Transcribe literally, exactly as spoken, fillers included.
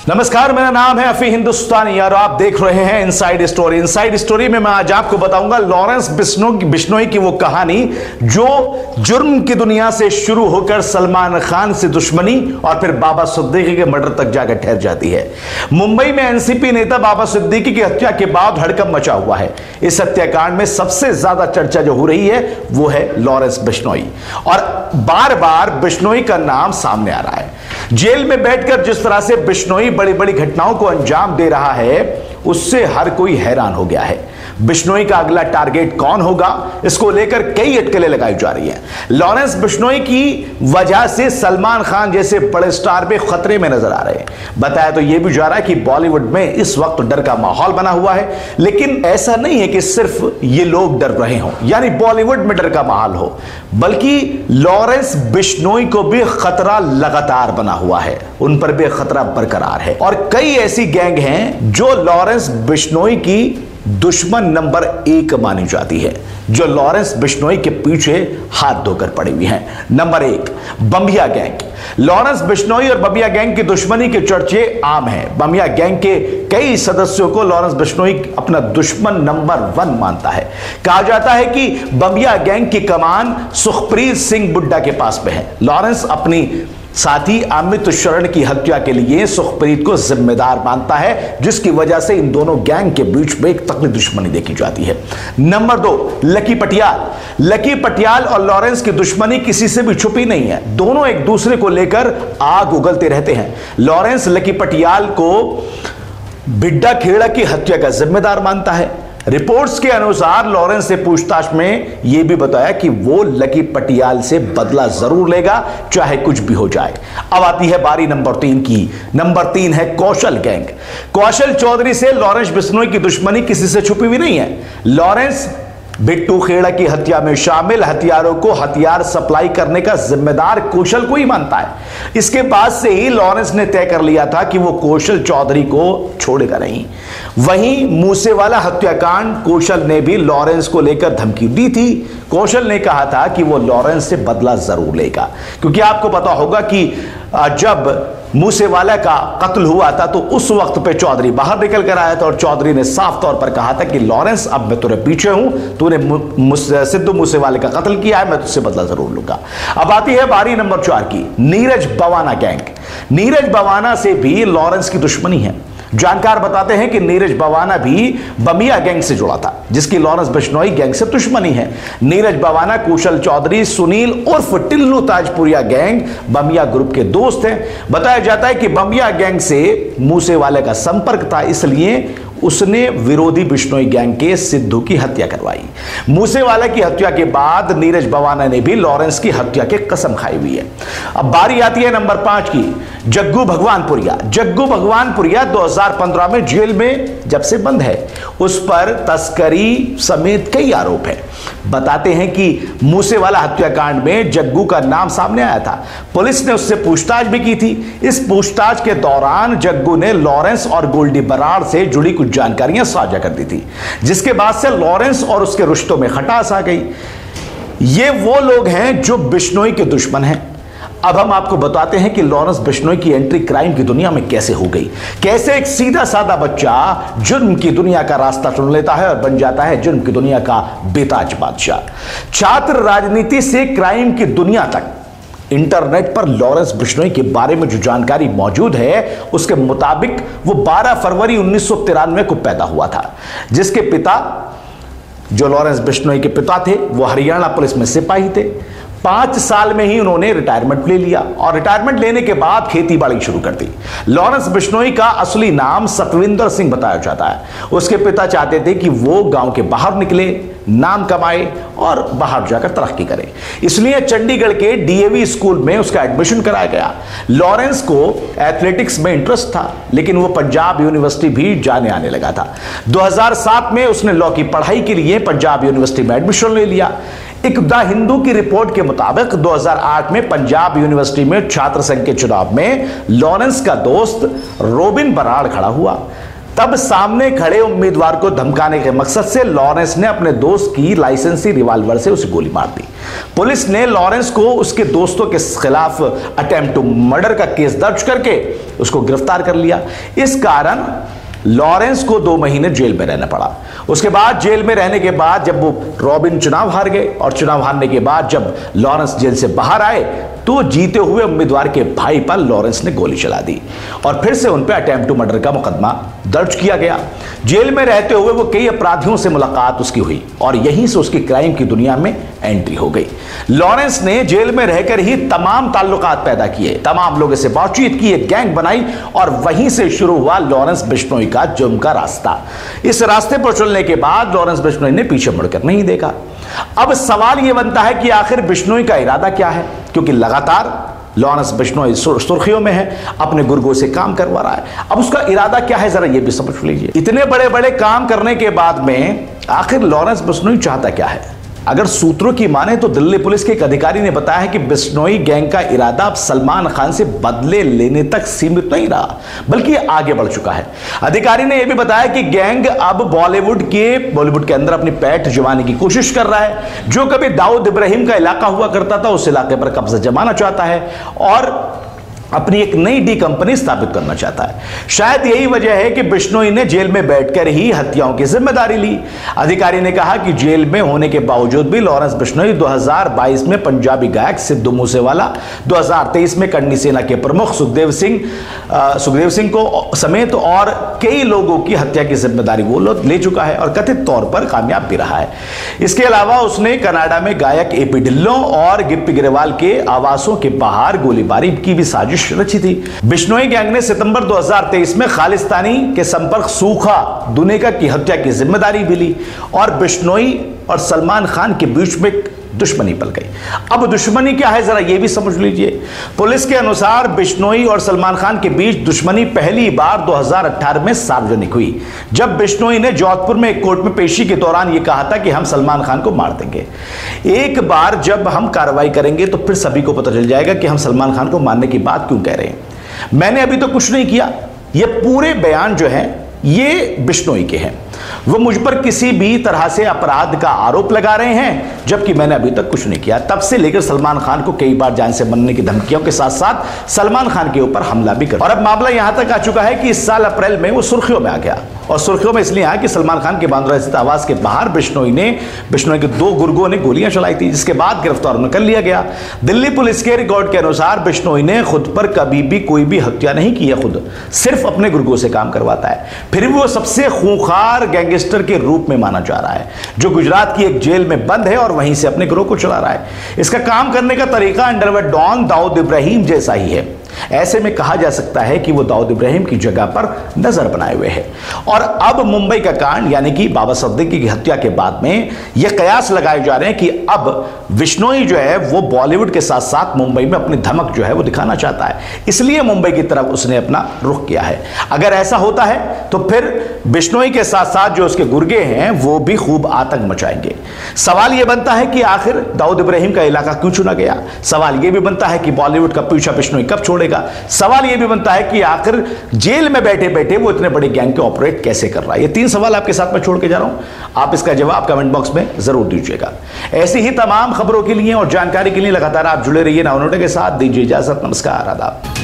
नमस्कार, मेरा नाम है अफी हिंदुस्तानी और आप देख रहे हैं इनसाइड स्टोरी। इनसाइड स्टोरी में मैं आज आपको बताऊंगा लॉरेंस बिश्नोई की वो कहानी जो जुर्म की दुनिया से शुरू होकर सलमान खान से दुश्मनी और फिर बाबा सिद्दीकी के मर्डर तक जाकर ठहर जाती है। मुंबई में एनसीपी नेता बाबा सिद्दीकी की हत्या के बाद हड़कंप मचा हुआ है। इस हत्याकांड में सबसे ज्यादा चर्चा जो हो रही है वो है लॉरेंस बिश्नोई और बार बार बिश्नोई का नाम सामने आ रहा है। जेल में बैठकर जिस तरह से बिश्नोई बड़ी बड़ी घटनाओं को अंजाम दे रहा है उससे हर कोई हैरान हो गया है। बिश्नोई का अगला टारगेट कौन होगा, इसको लेकर कई अटकलें लगाई जा रही हैं। लॉरेंस बिश्नोई की वजह से सलमान खान जैसे बड़े स्टार भी खतरे में नजर आ रहे हैं। बताया तो यह भी जा रहा है कि बॉलीवुड में इस वक्त डर का माहौल बना हुआ है, लेकिन ऐसा नहीं है कि सिर्फ ये लोग डर रहे हों, यानी बॉलीवुड में डर का माहौल हो, बल्कि लॉरेंस बिश्नोई को भी खतरा लगातार बना हुआ है, उन पर भी खतरा बरकरार है। और कई ऐसी गैंग हैं जो लॉरेंस बिश्नोई की दुश्मन नंबर एक मानी जाती है, जो लॉरेंस बिश्नोई के पीछे हाथ धोकर पड़ी हुई हैं। नंबर एक, बमिया गैंग। लॉरेंस बिश्नोई और बमिया गैंग की दुश्मनी के चर्चे आम हैं। बमिया गैंग के कई सदस्यों को लॉरेंस बिश्नोई अपना दुश्मन नंबर वन मानता है। कहा जाता है कि बमिया गैंग की कमान सुखप्रीत सिंह बुड्ढा के पास में है। लॉरेंस अपनी साथी अमित शरण की हत्या के लिए सुखप्रीत को जिम्मेदार मानता है, जिसकी वजह से इन दोनों गैंग के बीच में एक तगड़ी दुश्मनी देखी जाती है। नंबर दो, लकी पटियाल। लकी पटियाल और लॉरेंस की दुश्मनी किसी से भी छुपी नहीं है, दोनों एक दूसरे को लेकर आग उगलते रहते हैं। लॉरेंस लकी पटियाल को भिड्डा खेड़ा की हत्या का जिम्मेदार मानता है। रिपोर्ट्स के अनुसार लॉरेंस से पूछताछ में यह भी बताया कि वो लकी पटियाल से बदला जरूर लेगा, चाहे कुछ भी हो जाए। अब आती है बारी नंबर तीन की। नंबर तीन है कौशल गैंग। कौशल चौधरी से लॉरेंस बिश्नोई की दुश्मनी किसी से छुपी हुई नहीं है। लॉरेंस बिट्टू खेड़ा की हत्या में शामिल हथियारों को हथियार सप्लाई करने का जिम्मेदार कौशल को ही मानता है। इसके बाद से ही लॉरेंस ने तय कर लिया था कि वो कौशल चौधरी को छोड़ेगा नहीं। वहीं मूसेवाला हत्याकांड कौशल ने भी लॉरेंस को लेकर धमकी दी थी। कौशल ने कहा था कि वो लॉरेंस से बदला जरूर लेगा, क्योंकि आपको पता होगा कि जब मूसेवाला का कत्ल हुआ था तो उस वक्त पे चौधरी बाहर निकल कर आया था और चौधरी ने साफ तौर पर कहा था कि लॉरेंस, अब मैं तेरे पीछे हूं, तूने सिद्धू मूसेवाले का कत्ल किया है, मैं तुझसे बदला जरूर लूंगा। अब आती है बारी नंबर चार की, नीरज बवाना गैंग। नीरज बवाना से भी लॉरेंस की दुश्मनी है। जानकार बताते हैं कि नीरज बवाना भी बमिया गैंग से जुड़ा था, जिसकी लॉरेंस बिश्नोई गैंग से दुश्मनी है। नीरज बवाना कुशल चौधरी, सुनील उर्फ टिल्लू ताजपुरिया गैंग बमिया ग्रुप के दोस्त हैं। बताया जाता है कि बमिया गैंग से मूसेवाले का संपर्क था, इसलिए उसने विरोधी बिश्नोई गैंग के सिद्धू की हत्या करवाई। मूसेवाला की हत्या के बाद नीरज बवाना ने भी लॉरेंस की हत्या की कसम खाई हुई है। अब बारी आती है नंबर पांच की, जग्गू भगवानपुरिया। जग्गू भगवानपुरिया दो हज़ार पंद्रह में जेल में जब से बंद है, उस पर तस्करी समेत कई आरोप हैं। बताते हैं कि मूसेवाला हत्याकांड में जग्गू का नाम सामने आया था। पुलिस ने उससे पूछताछ भी की थी। इस पूछताछ के दौरान जग्गू ने लॉरेंस और गोल्डी बराड़ से जुड़ी कुछ जानकारियां साझा कर दी थी, जिसके बाद से लॉरेंस और उसके रिश्तों में खटास आ गई। ये वो लोग हैं जो बिश्नोई के दुश्मन हैं। अब हम आपको बताते हैं कि लॉरेंस बिश्नोई की एंट्री क्राइम की दुनिया में कैसे हो गई, कैसे एक सीधा साधा बच्चा जुर्म की दुनिया का रास्ता चुन लेता है और बन जाता है जुर्म की दुनिया का बेताज बादशाह। छात्र राजनीति से क्राइम की दुनिया तक इंटरनेट पर लॉरेंस बिश्नोई के बारे में जो जानकारी मौजूद है, उसके मुताबिक वो बारह फरवरी उन्नीस सौ तिरानवे को पैदा हुआ था, जिसके पिता, जो लॉरेंस बिश्नोई के पिता थे, वो हरियाणा पुलिस में सिपाही थे। पांच साल में ही उन्होंने रिटायरमेंट ले लिया और रिटायरमेंट लेने के बाद खेती बाड़ी शुरू कर दी। लॉरेंस बिश्नोई का असली नाम सतविंदर सिंह बताया जाता है। उसके पिता चाहते थे कि वो गांव के बाहर निकले, नाम कमाए और बाहर जाकर तरक्की करे, इसलिए चंडीगढ़ के डीएवी स्कूल में उसका एडमिशन कराया गया। लॉरेंस को एथलेटिक्स में इंटरेस्ट था, लेकिन वो पंजाब यूनिवर्सिटी भी जाने आने लगा था। दो हज़ार सात में उसने लॉ की पढ़ाई के लिए पंजाब यूनिवर्सिटी में एडमिशन ले लिया। एक द हिंदू की रिपोर्ट के मुताबिक दो हज़ार आठ में पंजाब यूनिवर्सिटी में छात्र संघ के चुनाव में लॉरेंस का दोस्त रोबिन बराड़ खड़ा हुआ। तब सामने खड़े उम्मीदवार को धमकाने के मकसद से लॉरेंस ने अपने दोस्त की लाइसेंसी रिवॉल्वर से उसे गोली मार दी। पुलिस ने लॉरेंस को उसके दोस्तों के खिलाफ अटेम्प्ट टू मर्डर का केस दर्ज करके उसको गिरफ्तार कर लिया। इस कारण लॉरेंस को दो महीने जेल में रहना पड़ा। उसके बाद जेल में रहने के बाद जब वो रॉबिन चुनाव हार गए और चुनाव हारने के बाद जब लॉरेंस जेल से बाहर आए तो जीते हुए उम्मीदवार के भाई पर लॉरेंस ने गोली चला दी और फिर से उन पर अटेम्प्ट टू मर्डर का मुकदमा दर्ज किया गया। जेल में रहते हुए वो कई अपराधियों से मुलाकात उसकी हुई और यहीं से उसकी क्राइम की दुनिया में एंट्री हो गई। लॉरेंस ने जेल में रहकर ही तमाम ताल्लुकात पैदा किए, तमाम लोगों से बातचीत की, एक गैंग बनाई और वहीं से शुरू हुआ लॉरेंस बिश्नोई का जुर्म का रास्ता। इस रास्ते पर चलने के बाद लॉरेंस बिश्नोई ने पीछे मुड़कर नहीं देखा। अब सवाल यह बनता है कि आखिर बिश्नोई का इरादा क्या है, क्योंकि लगातार लॉरेंस बिश्नोई सुर्खियों में है, अपने गुर्गों से काम करवा रहा है। अब उसका इरादा क्या है जरा ये भी समझ लीजिए। इतने बड़े बड़े काम करने के बाद में आखिर लॉरेंस बिश्नोई चाहता क्या है? अगर सूत्रों की माने तो दिल्ली पुलिस के एक अधिकारी ने बताया है कि बिश्नोई गैंग का इरादा अब सलमान खान से बदले लेने तक सीमित नहीं रहा, बल्कि आगे बढ़ चुका है। अधिकारी ने यह भी बताया कि गैंग अब बॉलीवुड के बॉलीवुड के अंदर अपनी पैठ जमाने की कोशिश कर रहा है। जो कभी दाऊद इब्राहिम का इलाका हुआ करता था उस इलाके पर कब्जा जमाना चाहता है और अपनी एक नई डी कंपनी स्थापित करना चाहता है। शायद यही वजह है कि बिश्नोई ने जेल में बैठकर ही हत्याओं की जिम्मेदारी ली। अधिकारी ने कहा कि जेल में होने के बावजूद भी लॉरेंस बिश्नोई दो हज़ार बाईस में पंजाबी गायक सिद्धू मूसेवाला, दो हज़ार तेईस में करनी सेना के प्रमुख सुखदेव सिंह सुखदेव सिंह को समेत और कई लोगों की हत्या की जिम्मेदारी वो ले चुका है और कथित तौर पर कामयाब भी रहा है। इसके अलावा उसने कनाडा में गायक एपी ढिल्लों और गिप्पी ग्रेवाल के आवासों के बाहर गोलीबारी की भी साजिश रची थी। बिश्नोई गैंग ने सितंबर दो हज़ार तेईस में खालिस्तानी के संपर्क सूखा दुनेका की हत्या की जिम्मेदारी भी ली और बिश्नोई और सलमान खान के बीच में दुश्मनी पल गई। अब दुश्मनी क्या है जरा यह भी समझ लीजिए। पुलिस के अनुसार बिश्नोई और सलमान खान के बीच दुश्मनी पहली बार दो हज़ार अठारह में सार्वजनिक हुई, जब बिश्नोई ने जोधपुर में एक कोर्ट में पेशी के दौरान यह कहा था कि हम सलमान खान को मार देंगे। एक बार जब हम कार्रवाई करेंगे तो फिर सभी को पता चल जाएगा कि हम सलमान खान को मारने की बात क्यों कह रहे हैं। मैंने अभी तो कुछ नहीं किया। यह पूरे बयान जो है ये बिश्नोई के हैं। वो मुझ पर किसी भी तरह से अपराध का आरोप लगा रहे हैं, जबकि मैंने अभी तक कुछ नहीं किया। तब से लेकर सलमान खान को कई बार जान से मरने की धमकियों के साथ साथ सलमान खान के ऊपर हमला भी कर, और अब मामला यहां तक आ चुका है कि इस साल अप्रैल में वो सुर्खियों में आ गया। और सुर्खियों में इसलिए आया कि सलमान खान के बांद्रा स्थित आवास के बाहर बिश्नोई ने बिश्नोई के दो गुर्गों ने गोलियां चलाई थी, जिसके बाद गिरफ्तार कर लिया गया। दिल्ली पुलिस के रिकॉर्ड के अनुसार बिश्नोई ने खुद पर कभी भी कोई भी हत्या नहीं की है, खुद सिर्फ अपने गुर्गों से काम करवाता है। फिर भी वो सबसे खूंखार गैंगस्टर के रूप में माना जा रहा है, जो गुजरात की एक जेल में बंद है और वहीं से अपने गिरोह को चला रहा है। इसका काम करने का तरीका अंडरवर्ल्ड डॉन दाऊद इब्राहिम जैसा ही है। ऐसे में कहा जा सकता है कि वो दाऊद इब्राहिम की जगह पर नजर बनाए हुए है। और अब मुंबई का कांड यानी कि बाबा सिद्दीकी की हत्या के बाद में यह कयास लगाए जा रहे हैं कि अब बिश्नोई जो है वो बॉलीवुड के साथ साथ मुंबई में अपनी धमक जो है वो दिखाना चाहता है, इसलिए मुंबई की तरफ उसने अपना रुख किया है। अगर ऐसा होता है तो फिर बिश्नोई के साथ साथ जो उसके गुर्गे हैं वो भी खूब आतंक मचाएंगे। सवाल यह बनता है कि आखिर दाऊद इब्राहिम का इलाका क्यों चुना गया। सवाल यह भी बनता है कि बॉलीवुड का पीछा बिश्नोई कब छोड़ेगा। सवाल यह भी बनता है कि आखिर जेल में बैठे बैठे वो इतने बड़े गैंग के ऑपरेट कैसे कर रहा है। ये तीन सवाल आपके साथ मैं छोड़ के जा रहा हूं, आप इसका जवाब कमेंट बॉक्स में जरूर दीजिएगा। ऐसी ही तमाम खबरों के लिए और जानकारी के लिए लगातार आप जुड़े रहिए नाउ नोडे के साथ। दीजिए इजाजत, नमस्कार, आदाब।